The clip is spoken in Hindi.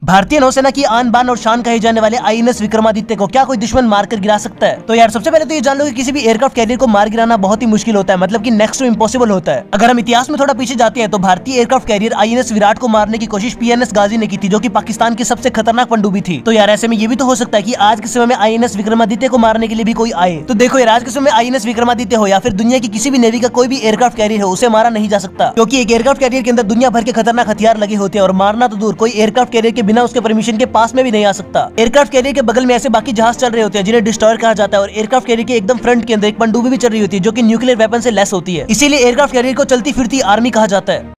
भारतीय नौसेना की आन बान और शान कहे जाने वाले INS विक्रमादित्य को क्या कोई दुश्मन मारकर गिरा सकता है? तो यार सबसे पहले तो ये जान लो कि किसी भी एयरक्राफ्ट कैरियर को मार गिराना बहुत ही मुश्किल होता है, मतलब कि नेक्स्ट टू इम्पॉसिबल होता है। अगर हम इतिहास में थोड़ा पीछे जाते हैं तो भारतीय एयरक्राफ्ट कैरियर INS विराट को मारने की कोशिश PNS गाजी ने की थी, जो कि पाकिस्तान की सबसे खतरनाक पनडुब्बी थी। तो यार ऐसे में ये भी तो हो सकता है कि आज के समय में INS विक्रमादित्य को मारने के लिए भी कोई आए। तो देखो यार, आज के समय INS विक्रमादित्य हो या फिर दुनिया की किसी भी नेवी का कोई भी एयरक्राफ्ट कैरियर हो, उसे मारा नहीं जा सकता, क्योंकि एक एयरक्राफ्ट कैरियर के अंदर दुनिया भर के खतरनाक हथियार लगे होते हैं और मारना तो दूर, कोई एयरक्राफ्ट कैरियर के बिना उसके परमिशन के पास में भी नहीं आ सकता। एयरक्राफ्ट कैरियर के बगल में ऐसे बाकी जहाज चल रहे होते हैं जिन्हें डिस्ट्रॉयर कहा जाता है, और एयरक्राफ्ट कैरियर के एकदम फ्रंट के अंदर एक पनडुब्बी भी चल रही होती है जो कि न्यूक्लियर वेपन से लेस होती है। इसीलिए एयरक्राफ्ट कैरियर को चलती फिरती आर्मी कहा जाता है।